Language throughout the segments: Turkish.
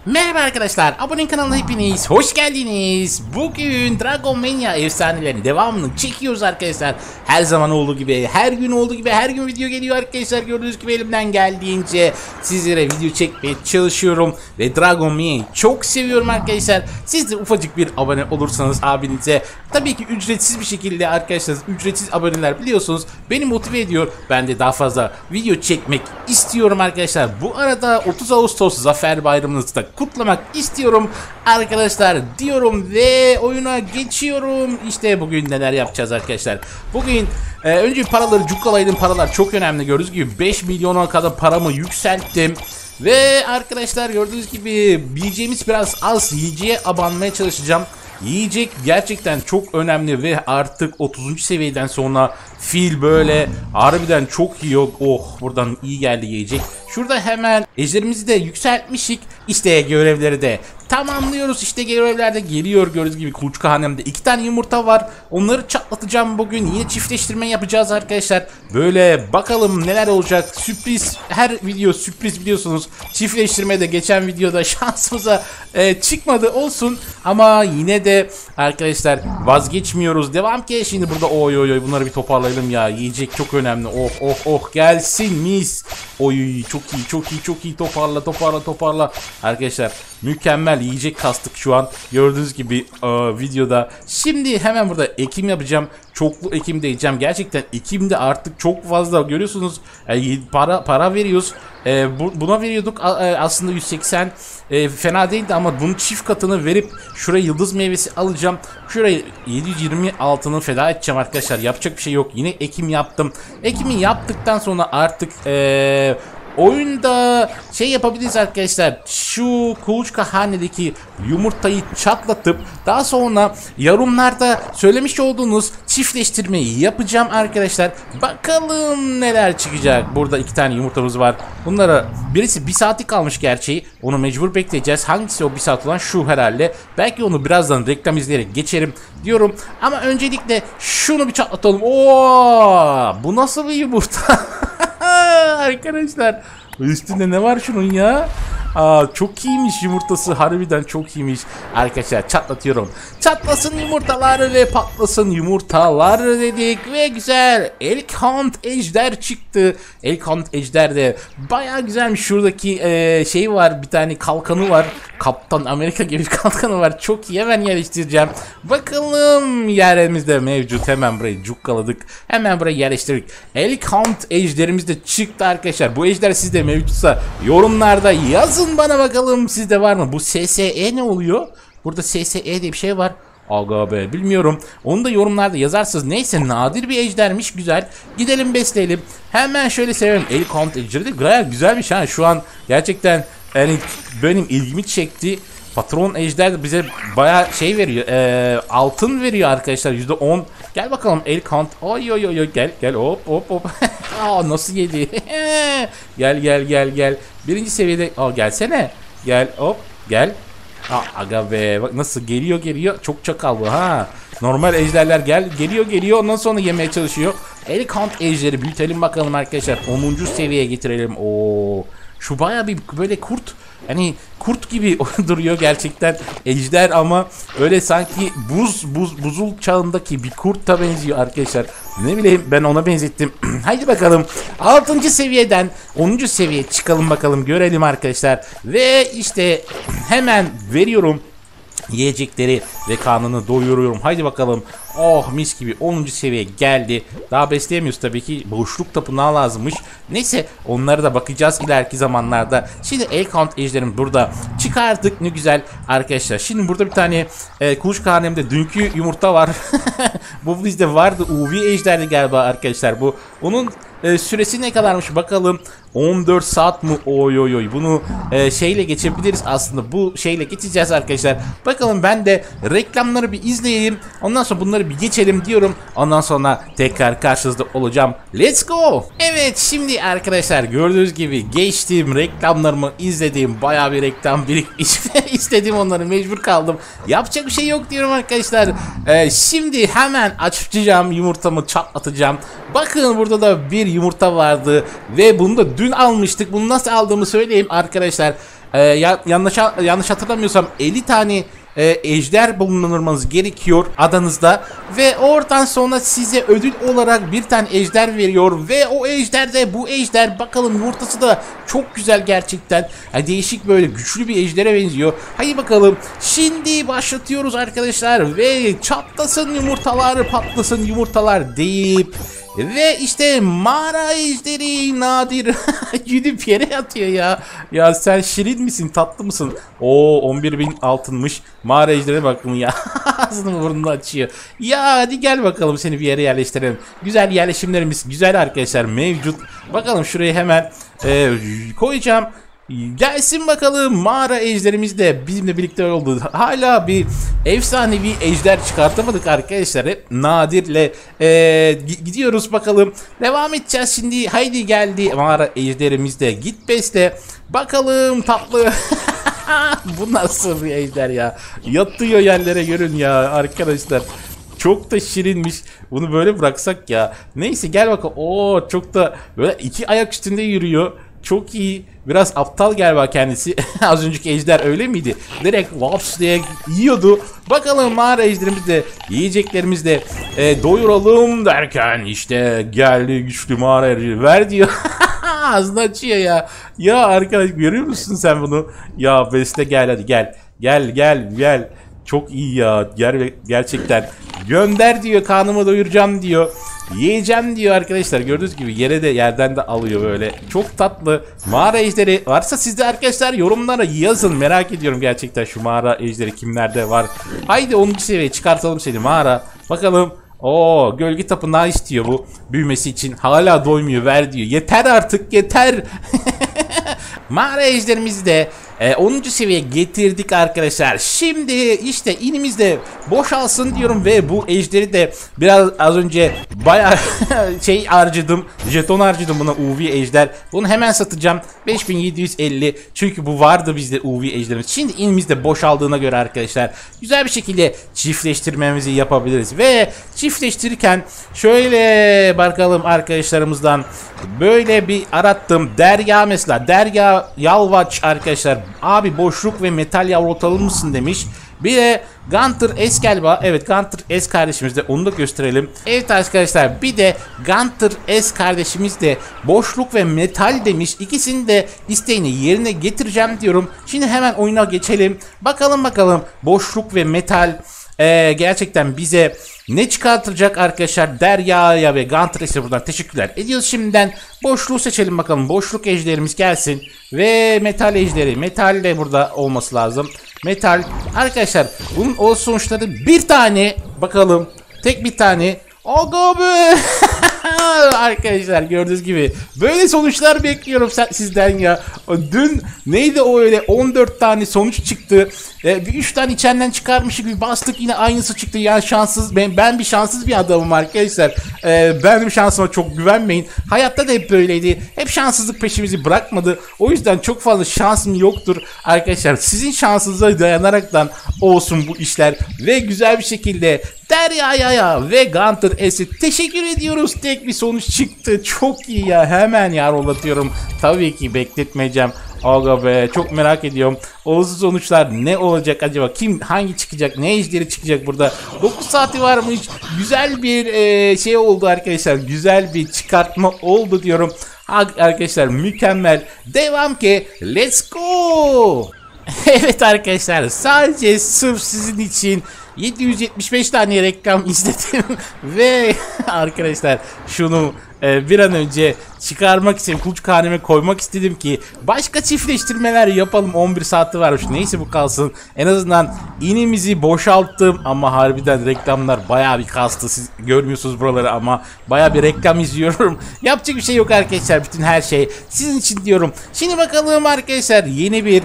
Merhaba arkadaşlar, abone kanalına hepiniz hoş geldiniz. Bugün Dragon Mania efsanelerinin devamını çekiyoruz arkadaşlar. Her zaman olduğu gibi, her gün olduğu gibi, her gün video geliyor arkadaşlar. Gördüğünüz gibi elimden geldiğince sizlere video çekmeye çalışıyorum. Ve Dragon Mania'yı çok seviyorum arkadaşlar. Siz de ufacık bir abone olursanız abinize, tabii ki ücretsiz bir şekilde arkadaşlar, ücretsiz aboneler biliyorsunuz beni motive ediyor. Ben de daha fazla video çekmek istiyorum arkadaşlar. Bu arada 30 Ağustos Zafer Bayramınızı da kutlamak istiyorum arkadaşlar diyorum ve oyuna geçiyorum. İşte bugün neler yapacağız arkadaşlar. Bugün önce paraları cukkalaydım. Paralar çok önemli, gördüğünüz gibi 5 milyona kadar paramı yükselttim. Ve arkadaşlar gördüğünüz gibi yiyeceğimiz biraz az, yiyeceğe abanmaya çalışacağım. Yiyecek gerçekten çok önemli ve artık 30. seviyeden sonra fil böyle harbiden çok iyi. Oh, buradan iyi geldi yiyecek. Şurada hemen ejderimizi de yükseltmişik. İşte görevleri de tamamlıyoruz. İşte görevler de geliyor. Gördüğünüz gibi kuluçka hanemde 2 tane yumurta var. Onları çatlatacağım bugün. Yine çiftleştirme yapacağız arkadaşlar. Böyle bakalım neler olacak. Sürpriz. Her video sürpriz biliyorsunuz. Çiftleştirme de geçen videoda şansımıza çıkmadı olsun. Ama yine de arkadaşlar vazgeçmiyoruz. Devam ki. Şimdi burada oy bunları bir toparlayalım ya. Yiyecek çok önemli. Oh gelsin mis. Oy çok iyi toparla. Arkadaşlar mükemmel yiyecek kastık şu an. Gördüğünüz gibi videoda. Şimdi hemen burada ekim yapacağım. Çoklu ekim diyeceğim. Gerçekten ekimde artık çok fazla görüyorsunuz. Para veriyoruz. Buna veriyorduk aslında 180 fena değildi ama bunun çift katını verip şuraya yıldız meyvesi alacağım. Şuraya 720 altını feda edeceğim arkadaşlar. Yapacak bir şey yok. Yine ekim yaptım. Ekimi yaptıktan sonra artık oyunda şey yapabiliriz arkadaşlar. Şu kuluçka hanedeki yumurtayı çatlatıp daha sonra yorumlarda söylemiş olduğunuz çiftleştirmeyi yapacağım arkadaşlar. Bakalım neler çıkacak. Burada 2 tane yumurtamız var. Bunlara birisi 1 saati kalmış gerçeği. Onu mecbur bekleyeceğiz. Hangisi o 1 saat olan? Şu herhalde. Belki onu birazdan reklam izleyerek geçerim diyorum. Ama öncelikle şunu bir çatlatalım. Oo! Bu nasıl bir yumurta? Arkadaşlar üstünde ne var şunun ya? Çok iyiymiş yumurtası, harbiden çok iyiymiş. Arkadaşlar çatlatıyorum. Çatlasın yumurtalar ve patlasın yumurtalar dedik ve güzel. Elkhant ejder çıktı. Elkhant ejder de baya güzelmiş. Şuradaki şey var, bir tane kalkanı var. Kaptan Amerika gibi kalkanı var. Çok iyi, hemen yerleştireceğim. Bakalım yerimizde mevcut. Hemen burayı cukkaladık. Hemen burayı yerleştirdik. Elkhant ejderimiz de çıktı arkadaşlar. Bu ejder sizde mevcutsa yorumlarda yazın bana bakalım, sizde var mı? Bu SSE ne oluyor? Burada SSE diye bir şey var. Aga be, bilmiyorum. Onu da yorumlarda yazarsınız. Neyse, nadir bir ejdermiş, güzel. Gidelim besleyelim. Hemen şöyle severim. Elkhant ejderi de gayet güzelmiş ha. Şu an gerçekten yani benim ilgimi çekti. Patron ejder de bize bayağı şey veriyor. Altın veriyor arkadaşlar, %10. Gel bakalım Elkhant. Oy gel hop. Nasıl yedi? Gel. Birinci seviyede. Gelsene. Gel hop gel. Aga be, bak nasıl geliyor. Çok çakal bu ha. Normal ejderler geliyor ondan sonra yemeye çalışıyor. Elkhant ejderi büyütelim bakalım arkadaşlar. 10. seviyeye getirelim. Şu baya bir böyle kurt, hani kurt gibi duruyor gerçekten ejder ama öyle sanki buzul çağındaki bir kurta benziyor arkadaşlar. Ne bileyim, ben ona benzettim. Haydi bakalım 6. seviyeden 10. seviyeye çıkalım bakalım, görelim arkadaşlar. Ve işte hemen veriyorum yiyecekleri ve karnını doyuruyorum. Haydi bakalım. Mis gibi 10. seviye geldi. Daha besleyemiyoruz tabii ki. Boşluk tapınağı lazımmış. Neyse, onlara da bakacağız ileriki zamanlarda. Şimdi Elkhant ejderim burada çıkardık. Ne güzel arkadaşlar. Şimdi burada bir tane kuluçka hanemde dünkü yumurta var. Bu bizde vardı. UV ejderdi galiba arkadaşlar bu. Onun süresi ne kadarmış bakalım. 14 saat mi? Oy. Bunu şeyle geçebiliriz aslında. Bu şeyle geçeceğiz arkadaşlar. Bakalım, ben de reklamları bir izleyeyim. Ondan sonra bunları bir geçelim diyorum. Ondan sonra tekrar karşınızda olacağım. Let's go. Evet, şimdi arkadaşlar gördüğünüz gibi geçtiğim reklamlarımı izlediğim bayağı bir reklam birikmiş. İstedim onları, mecbur kaldım. Yapacak bir şey yok diyorum arkadaşlar. Şimdi hemen açacağım, yumurtamı çatlatacağım. Bakın, burada da bir yumurta vardı ve bunu da dün almıştık. Bunu nasıl aldığımı söyleyeyim arkadaşlar. yanlış hatırlamıyorsam 50 tane ejder bulundurmanız gerekiyor adanızda ve oradan sonra size ödül olarak bir tane ejder veriyor ve o ejder de bu ejder, bakalım yumurtası da çok güzel gerçekten. Yani değişik, böyle güçlü bir ejdere benziyor. Hadi bakalım, şimdi başlatıyoruz arkadaşlar ve çatlasın yumurtalar, patlasın yumurtalar deyip ve işte mağara ejderi Nadir gidip yere yatıyor ya. Ya sen şirin misin, tatlı mısın? Oo, 11.000 altınmış. Mağara ejderine bakın ya. Ağzını burnunu açıyor. Ya hadi gel bakalım, seni bir yere yerleştirelim. Güzel yerleşimlerimiz güzel arkadaşlar mevcut. Bakalım şuraya hemen koyacağım. Gelsin bakalım, mağara ejderimiz de bizimle birlikte oldu. Hala bir efsanevi ejder çıkartamadık arkadaşlar. Hep Nadir'le gidiyoruz bakalım. Devam edeceğiz şimdi. Haydi geldi mağara ejderimiz de. Git besle. Bakalım tatlı. Bu nasıl bir ejder ya? Yatıyor yerlere, görün ya arkadaşlar. Çok da şirinmiş. Bunu böyle bıraksak ya. Neyse gel bakalım. Oo, çok da böyle iki ayak üstünde yürüyor. Çok iyi. Biraz aptal galiba kendisi. Az önceki ejder öyle miydi? Direkt waps diye yiyordu. Bakalım mağara ejderimiz de, yiyeceklerimiz de doyuralım derken işte geldi güçlü mağara ejderi. Ver diyor. Ağzını açıyor ya. Ya arkadaş, görüyor musun sen bunu? Ya besle, gel hadi gel. Gel. Çok iyi ya. Gerçekten. Gönder diyor, karnımı doyuracağım diyor. Yiyeceğim diyor arkadaşlar. Gördüğünüz gibi yerden de alıyor böyle. Çok tatlı. Mağara ejderi varsa sizde arkadaşlar yorumlara yazın. Merak ediyorum gerçekten şu mağara ejderi kimlerde var. Haydi 10. seviyeye çıkartalım seni mağara. Bakalım. Oo, gölge tapınağı istiyor bu büyümesi için. Hala doymuyor, ver diyor. Yeter artık, yeter. Mağara ejderimizi de 10. seviyeye getirdik arkadaşlar. Şimdi işte inimiz de boşalsın diyorum ve bu ejderi de biraz az önce bayağı jeton harcadım buna, UV ejder. Bunu hemen satacağım. 5750, çünkü bu vardı bizde UV ejderimiz. Şimdi inimiz de boşaldığına göre arkadaşlar güzel bir şekilde çiftleştirmemizi yapabiliriz ve çiftleştirirken şöyle bakalım arkadaşlarımızdan böyle bir arattım. Derya mesela, Derya Yalvaç arkadaşlar, abi boşluk ve metal yavrutalım mısın demiş. Bir de Gunter S galiba. Evet, Gunter S kardeşimiz de, onu da gösterelim. Evet arkadaşlar, bir de Gunter S kardeşimiz de boşluk ve metal demiş. İkisini de isteğini yerine getireceğim diyorum. Şimdi hemen oyuna geçelim. Bakalım boşluk ve metal gerçekten bize ne çıkartacak arkadaşlar? Derya'ya ve Gunter'e buradan teşekkürler ediyoruz şimdiden. Boşluğu seçelim bakalım. Boşluk ejderimiz gelsin. Ve metal ejderi. Metal de burada olması lazım. Metal. Arkadaşlar bunun o sonuçları bir tane. Bakalım. Tek bir tane. Aga be. Arkadaşlar gördüğünüz gibi böyle sonuçlar bekliyorum sizden ya. Dün neydi o öyle, 14 tane sonuç çıktı. Bir 3 tane içinden çıkarmışık, bir bastık yine aynısı çıktı. Yani şanssız, ben bir şanssız bir adamım arkadaşlar. Benim şansıma çok güvenmeyin. Hayatta da hep böyleydi. Hep şanssızlık peşimizi bırakmadı. O yüzden çok fazla şansım yoktur arkadaşlar. Sizin şansınıza dayanaraktan olsun bu işler ve güzel bir şekilde Derya'ya ve Gunter S'e teşekkür ediyoruz. Tek bir sonuç çıktı. Çok iyi ya. Hemen rollatıyorum. Tabii ki bekletmeyeceğim. Aga be, çok merak ediyorum. Olsun sonuçlar ne olacak acaba? Hangi çıkacak? Ne ejderi çıkacak burada? 9 saati varmış. Güzel bir şey oldu arkadaşlar. Güzel bir çıkartma oldu diyorum. Arkadaşlar mükemmel. Devam ki. Let's go. Evet arkadaşlar, sadece sırf sizin için 775 tane reklam izledim ve arkadaşlar şunu bir an önce çıkarmak istedim, kuluçka haneme koymak istedim ki başka çiftleştirmeler yapalım. 11 saati varmış, neyse bu kalsın. En azından inimizi boşalttım ama harbiden reklamlar bayağı bir kastı. Siz görmüyorsunuz buraları ama bayağı bir reklam izliyorum. Yapacak bir şey yok arkadaşlar, bütün her şey sizin için diyorum. Şimdi bakalım arkadaşlar, yeni bir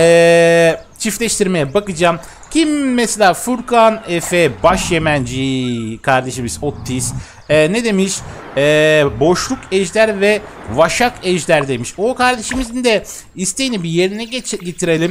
çiftleştirmeye bakacağım. Kim mesela? Furkan Efe Başyemenci kardeşimiz Otis ne demiş? Boşluk ejder ve vaşak ejder demiş. O kardeşimizin de isteğini bir yerine getirelim.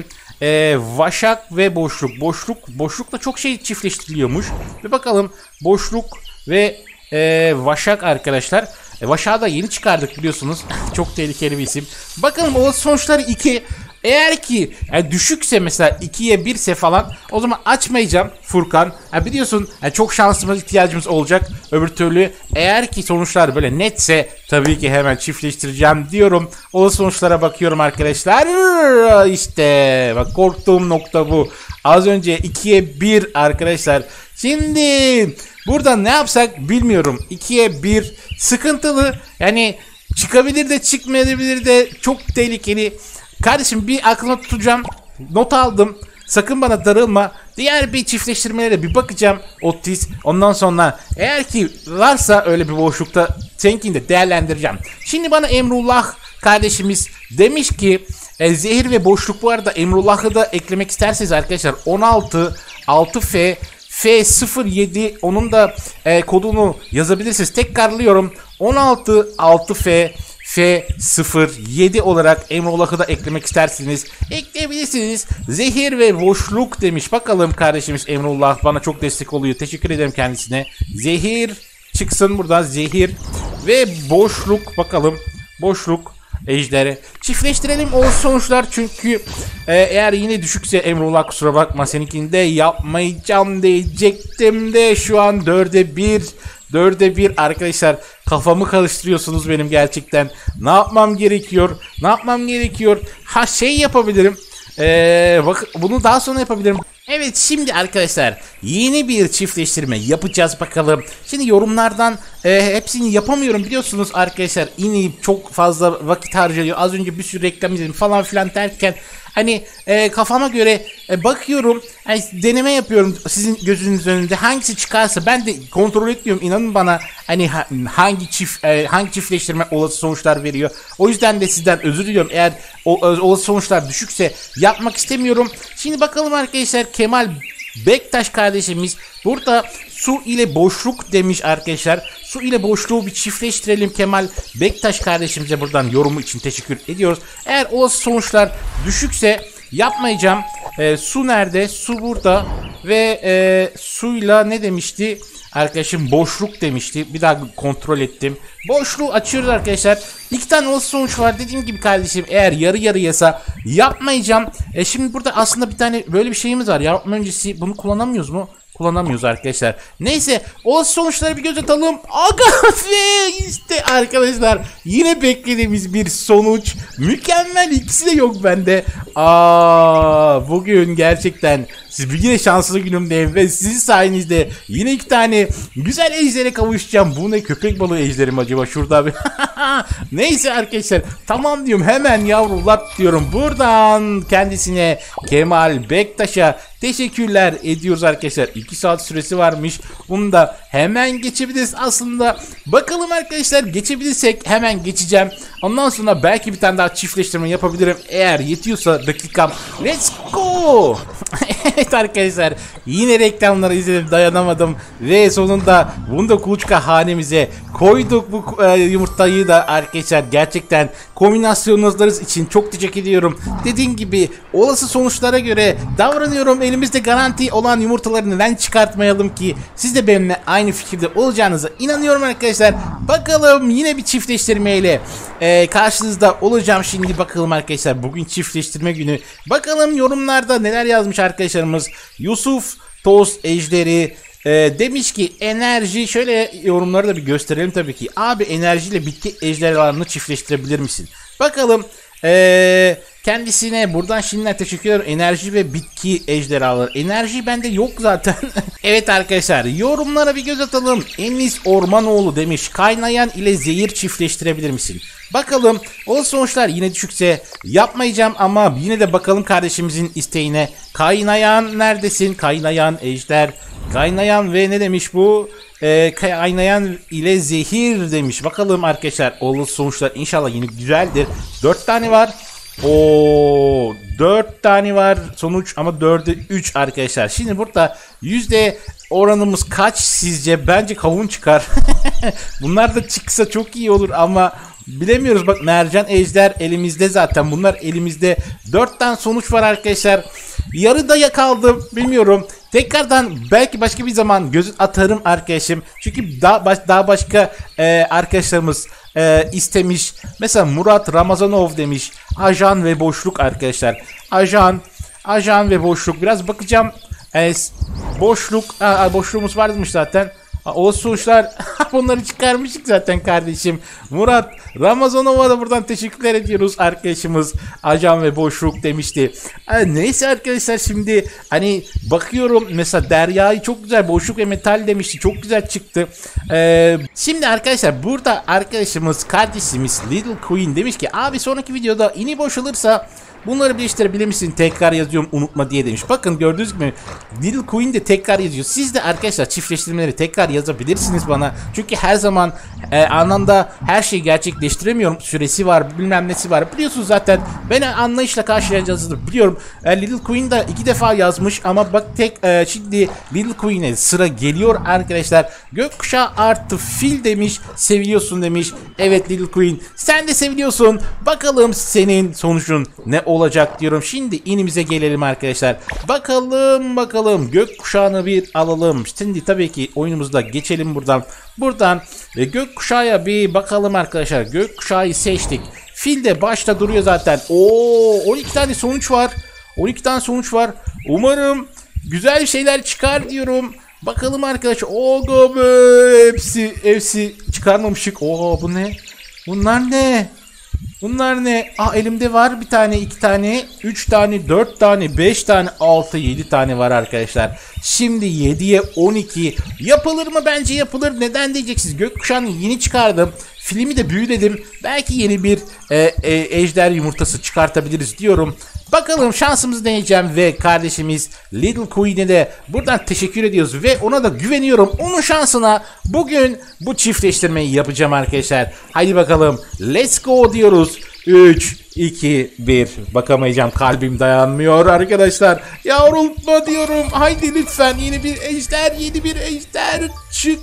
Vaşak ve boşlukla çok şey çiftleştiriliyormuş. Ve bakalım boşluk ve vaşak arkadaşlar. Vaşağı da yeni çıkardık biliyorsunuz. Çok tehlikeli bir isim. Bakalım o sonuçları 2. Eğer ki düşükse mesela 2'ye 1 ise falan o zaman açmayacağım Furkan. Biliyorsun çok şanslıma ihtiyacımız olacak. Öbür türlü eğer ki sonuçlar böyle netse tabii ki hemen çiftleştireceğim diyorum. O sonuçlara bakıyorum arkadaşlar. İşte bak korktuğum nokta bu. Az önce 2'ye 1 arkadaşlar. Şimdi burada ne yapsak bilmiyorum. 2'ye 1 sıkıntılı. Yani çıkabilir de çıkmayabilir de çok tehlikeli. Kardeşim bir aklına tutacağım. Not aldım. Sakın bana darılma. Diğer bir çiftleştirmelere bir bakacağım. Otis. Ondan sonra eğer ki varsa öyle bir boşlukta seninkini de değerlendireceğim. Şimdi bana Emrullah kardeşimiz demiş ki zehir ve boşluk, bu arada Emrullah'ı da eklemek isterseniz arkadaşlar 16 6F F07 onun da kodunu yazabilirsiniz. Tekrarlıyorum. 16 6F F07 olarak Emrullah'ı da eklemek isterseniz ekleyebilirsiniz. Zehir ve boşluk demiş. Bakalım kardeşimiz Emrullah bana çok destek oluyor. Teşekkür ederim kendisine. Zehir çıksın buradan, zehir ve boşluk, bakalım boşluk ejderi çiftleştirelim o sonuçlar, çünkü eğer yine düşükse Emrullah kusura bakma, seninkini de yapmayacağım diyecektim de şu an 4'e 1 arkadaşlar, kafamı karıştırıyorsunuz benim gerçekten. Ne yapmam gerekiyor? Ha şey yapabilirim. Bak bunu daha sonra yapabilirim. Evet, şimdi arkadaşlar yeni bir çiftleştirme yapacağız bakalım. Şimdi yorumlardan hepsini yapamıyorum biliyorsunuz arkadaşlar. İneyip çok fazla vakit harcıyor. Az önce bir sürü reklam izledim falan filan derken hani kafama göre bakıyorum, hani deneme yapıyorum sizin gözünüz önünde, hangisi çıkarsa ben de kontrol etmiyorum, inanın bana, hani hangi çiftleştirme olası sonuçlar veriyor. O yüzden de sizden özür diliyorum eğer olası sonuçlar düşükse, yapmak istemiyorum. Şimdi bakalım arkadaşlar, Kemal Bektaş kardeşimiz burada su ile boşluk demiş arkadaşlar. Su ile boşluğu bir çiftleştirelim. Kemal Bektaş kardeşimize buradan yorumu için teşekkür ediyoruz. Eğer olası sonuçlar düşükse yapmayacağım. Su nerede? Su burada ve suyla ne demişti? Arkadaşım boşluk demişti. Bir daha kontrol ettim. Boşluğu açıyoruz arkadaşlar. 2 tane olası sonuç var. Dediğim gibi kardeşim, eğer yarı yarıyasa yapmayacağım. Şimdi burada aslında bir tane böyle bir şeyimiz var. Yapma öncesi bunu kullanamıyoruz mu? Kullanamıyoruz arkadaşlar. Neyse, olası sonuçlara bir göz atalım. Aga ve işte arkadaşlar yine beklediğimiz bir sonuç. Mükemmel, ikisi de yok bende. Bugün gerçekten yine şanslı günümde ve sizin sayenizde yine 2 tane güzel ejdere kavuşacağım. Bu ne, köpek balığı ejderi mi acaba şurada bir? Neyse arkadaşlar, tamam diyorum, hemen yavrulat diyorum. Buradan kendisine, Kemal Bektaş'a teşekkürler ediyoruz arkadaşlar. 2 saat süresi varmış. Bunu da hemen geçebiliriz aslında. Bakalım arkadaşlar, geçebilirsek hemen geçeceğim. Ondan sonra belki bir tane daha çiftleştirme yapabilirim. Eğer yetiyorsa dakikam. Let's go. Evet arkadaşlar, yine reklamları izledim, dayanamadım. Ve sonunda bunu da kuluçka hanemize koyduk, bu yumurtayı da arkadaşlar. Gerçekten kombinasyonlarınız için çok teşekkür ediyorum. Dediğim gibi olası sonuçlara göre davranıyorum. Elimizde garanti olan yumurtaları neden çıkartmayalım ki? Siz de benimle aynı fikirde olacağınıza inanıyorum arkadaşlar. Bakalım yine bir çiftleştirmeyle karşınızda olacağım şimdi. Bakalım arkadaşlar, bugün çiftleştirme günü. Bakalım yorumlarda neler yazmış arkadaşlarımız. Yusuf Toz Ejderi demiş ki enerji, şöyle yorumları da bir gösterelim tabii ki. Abi enerjiyle bitki ejderhalarını çiftleştirebilir misin? Bakalım. Kendisine buradan şimdiden teşekkür ederim. Enerji ve bitki ejderhaları. Enerji bende yok zaten. Evet arkadaşlar, yorumlara bir göz atalım. Enis Ormanoğlu demiş, kaynayan ile zehir çiftleştirebilir misin? Bakalım, o sonuçlar yine düşükse yapmayacağım ama yine de bakalım kardeşimizin isteğine. Kaynayan neredesin? Kaynayan ejder. Kaynayan ve ne demiş bu? Kaynayan ile zehir demiş. Bakalım arkadaşlar, olası sonuçlar inşallah yine güzeldir. 4 tane var. 4 tane var sonuç ama 4'e 3 arkadaşlar. Şimdi burada yüzde oranımız kaç sizce? Bence kavun çıkar. Bunlar da çıksa çok iyi olur ama bilemiyoruz. Bak, mercan ejder elimizde zaten. Bunlar elimizde. 4 tane sonuç var arkadaşlar. Yarıda kaldım. Bilmiyorum. Tekrardan belki başka bir zaman göz atarım arkadaşım. Çünkü daha başka arkadaşlarımız istemiş. Mesela Murat Ramazanov demiş. Ajan ve boşluk arkadaşlar. Ajan ve boşluk. Biraz bakacağım. Boşluk. Boşluğumuz varmış zaten. O suçlar bunları çıkarmıştık zaten kardeşim. Murat Ramazanov'a da buradan teşekkürler ediyoruz, arkadaşımız ajan ve boşluk demişti. Neyse arkadaşlar, şimdi hani bakıyorum mesela Derya'yı çok güzel boşluk ve metal demişti, çok güzel çıktı. Şimdi arkadaşlar burada arkadaşımız kardeşimiz Little Queen demiş ki abi sonraki videoda ini boşalırsa bunları birleştirebilir misin? Tekrar yazıyorum unutma diye demiş. Bakın gördüğünüz gibi Little Queen de tekrar yazıyor. Siz de arkadaşlar çiftleştirmeleri tekrar yazabilirsiniz bana. Çünkü her zaman anlamda her şeyi gerçekleştiremiyorum. Süresi var, bilmem nesi var. Biliyorsunuz zaten beni anlayışla karşılayacağınızı biliyorum. Little Queen de 2 defa yazmış ama bak şimdi Little Queen'e sıra geliyor arkadaşlar. Gökkuşağı artı fil demiş. Seviyorsun demiş. Evet Little Queen, sen de seviyorsun. Bakalım senin sonucun ne olacak diyorum. Şimdi inimize gelelim arkadaşlar. Bakalım gökkuşağını bir alalım. Şimdi tabii ki oyunumuzda geçelim buradan gökkuşağı bir bakalım arkadaşlar. Gökkuşağı seçtik. Fil de başta duruyor zaten. 12 tane sonuç var. 12 tane sonuç var. Umarım güzel şeyler çıkar diyorum. Bakalım arkadaşlar. Hepsi çıkarmamışık. Bu ne? Bunlar ne? Elimde var bir tane, 2 tane, 3 tane, 4 tane, 5 tane, 6, 7 tane var arkadaşlar. Şimdi 7'ye 12 yapılır mı? Bence yapılır. Neden diyeceksiniz? Gökkuşağını yeni çıkardım. Filmi de büyüledim. Belki yeni bir ejder yumurtası çıkartabiliriz diyorum. Bakalım şansımızı deneyeceğim ve kardeşimiz Little Queen'e de buradan teşekkür ediyoruz ve ona da güveniyorum. Onun şansına bugün bu çiftleştirmeyi yapacağım arkadaşlar. Haydi bakalım, let's go diyoruz. 3, 2, 1. Bakamayacağım, kalbim dayanmıyor arkadaşlar. Yavrultma diyorum. Haydi lütfen yeni bir ejder çık.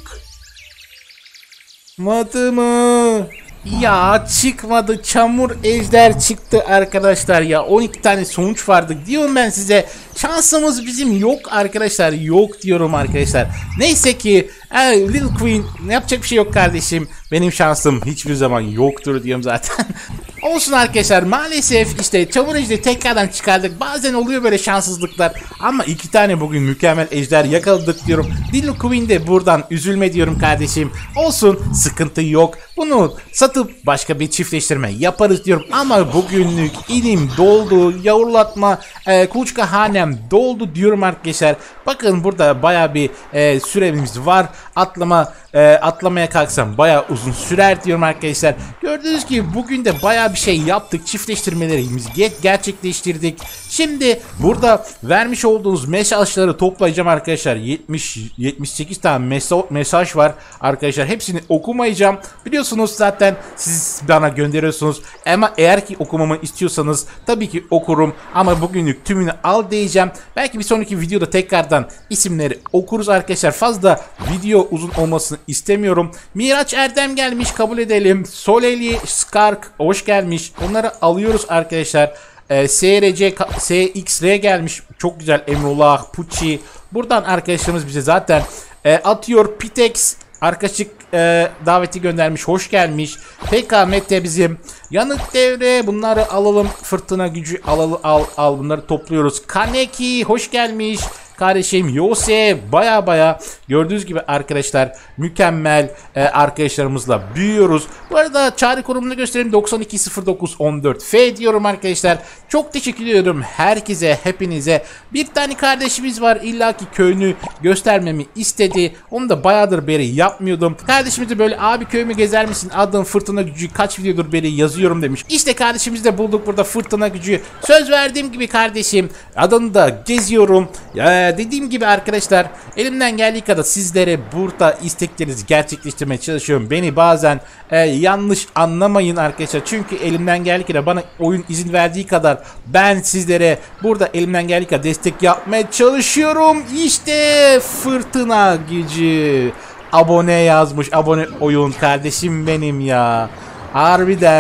Çıkmadı mı? Ya çıkmadı, çamur ejder çıktı arkadaşlar ya. 12 tane sonuç vardı diyorum ben size. Şansımız bizim yok arkadaşlar, yok diyorum arkadaşlar. Neyse ki Little Queen, yapacak bir şey yok kardeşim. Benim şansım hiçbir zaman yoktur diyorum zaten. Olsun arkadaşlar, maalesef işte çamur ejderi tekrardan çıkardık. Bazen oluyor böyle şanssızlıklar ama 2 tane bugün mükemmel ejder yakaladık diyorum. Little Queen de buradan üzülme diyorum kardeşim. Olsun, sıkıntı yok. Bunu satıp başka bir çiftleştirme yaparız diyorum. Ama bugünlük inim doldu, yavrulatma kuluçka hanem doldu diyorum arkadaşlar. Bakın burada baya bir süremiz var. Atlamaya kalksam baya uzun sürer diyorum arkadaşlar. Gördüğünüz gibi bugün de baya bir şey yaptık. Çiftleştirmelerimizi gerçekleştirdik. Şimdi burada vermiş olduğunuz mesajları toplayacağım arkadaşlar. 78 tane mesaj var arkadaşlar. Hepsini okumayacağım. Biliyorsunuz zaten siz bana gönderiyorsunuz. Ama eğer ki okumamı istiyorsanız tabii ki okurum. Ama bugünlük tümünü al diyeceğim. Belki bir sonraki videoda tekrardan isimleri okuruz arkadaşlar. Fazla video uzun olmasını istemiyorum. Miraç Erdem gelmiş, kabul edelim. Soleli Skark hoş gelmiş. Onları alıyoruz arkadaşlar. SRC SXR gelmiş. Çok güzel. Emrullah Pucci. Buradan arkadaşlarımız bize zaten atıyor. Pitex arkadaşlık daveti göndermiş. Hoş gelmiş. PK Mete bizim. Yanık devre. Bunları alalım. Fırtına gücü al. Bunları topluyoruz. Kaneki hoş gelmiş. Kardeşim Yosef baya gördüğünüz gibi arkadaşlar mükemmel arkadaşlarımızla büyüyoruz. Bu arada çağrı konumunu göstereyim, 920914F diyorum arkadaşlar. Çok teşekkür ediyorum herkese, hepinize. Bir tane kardeşimiz var, illaki köyünü göstermemi istedi. Onu da bayağıdır beri yapmıyordum. Kardeşimiz de böyle abi köyümü gezer misin? Adım Fırtına Gücü, kaç videodur beri yazıyorum demiş. İşte kardeşimizi de bulduk burada, Fırtına Gücü. Söz verdiğim gibi kardeşim adını da geziyorum. Dediğim gibi arkadaşlar elimden geldiği kadar sizlere burada isteklerinizi gerçekleştirmeye çalışıyorum. Beni bazen yanlış anlamayın arkadaşlar. Çünkü elimden geldiği kadar, bana oyun izin verdiği kadar ben sizlere burada elimden geldiği kadar destek yapmaya çalışıyorum. İşte Fırtına Gücü abone yazmış. Abone oyun kardeşim benim ya. Harbiden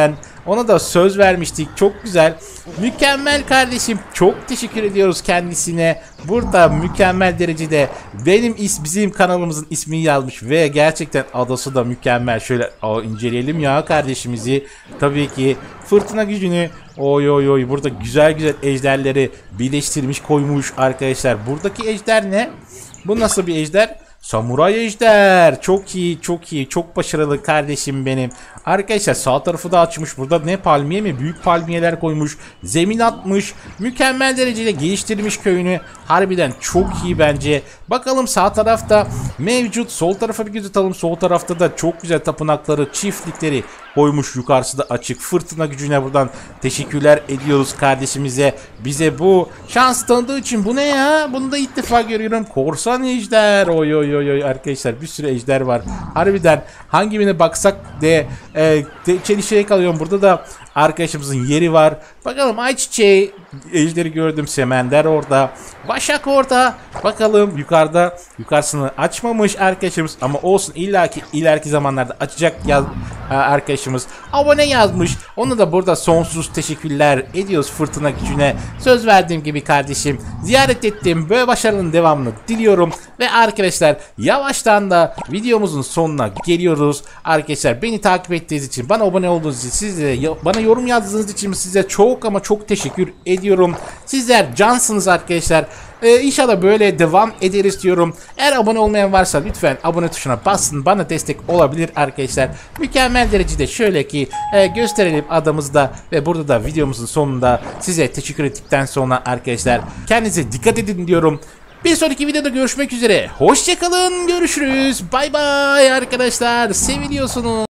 Ona da söz vermiştik. Çok güzel. Mükemmel kardeşim. Çok teşekkür ediyoruz kendisine. Burada mükemmel derecede bizim kanalımızın ismini yazmış ve gerçekten adası da mükemmel. Şöyle inceleyelim ya kardeşimizi. Tabii ki fırtına gücünü oy burada güzel ejderleri birleştirmiş koymuş arkadaşlar. Buradaki ejder ne? Bu nasıl bir ejder? Samuray ejder. Çok iyi, çok iyi. Çok başarılı kardeşim benim. Arkadaşlar sağ tarafı da açmış. Burada ne palmiye mi? Büyük palmiyeler koymuş. Zemin atmış. Mükemmel derecede geliştirmiş köyünü. Harbiden çok iyi bence. Bakalım sağ tarafta mevcut. Sol tarafa bir göz atalım. Sol tarafta da çok güzel tapınakları, çiftlikleri koymuş. Yukarısı da açık. Fırtına gücüne buradan teşekkürler ediyoruz kardeşimize. Bize bu şans tanıdığı için. Bu ne ya? Bunu da ilk defa görüyorum. Korsan ejder. Oy arkadaşlar bir sürü ejder var. Harbiden hangi birine baksak de çelişerek kalıyorum. Burada da arkadaşımızın yeri var. Bakalım ayçiçeği ejderi gördüm. Semender orada. Başak orada. Bakalım yukarısını açmamış arkadaşımız ama olsun ileriki zamanlarda açacak arkadaşımız abone yazmış. Onu da burada sonsuz teşekkürler ediyoruz fırtına gücüne. Söz verdiğim gibi kardeşim ziyaret ettim. Böyle başarının devamını diliyorum ve arkadaşlar yavaştan da videomuzun sonuna geliyoruz. Arkadaşlar beni takip ettiğiniz için, bana abone olduğunuz için, bana yorum yazdığınız için size çok ama çok teşekkür ediyorum. Sizler cansınız arkadaşlar. İnşallah böyle devam ederiz diyorum. Eğer abone olmayan varsa lütfen abone tuşuna basın. Bana destek olabilir arkadaşlar. Mükemmel derecede şöyle ki gösterelim adamızda ve burada da videomuzun sonunda size teşekkür ettikten sonra arkadaşlar kendinize dikkat edin diyorum. Bir sonraki videoda görüşmek üzere. Hoşçakalın. Görüşürüz. Bay bay arkadaşlar. Seviliyorsunuz.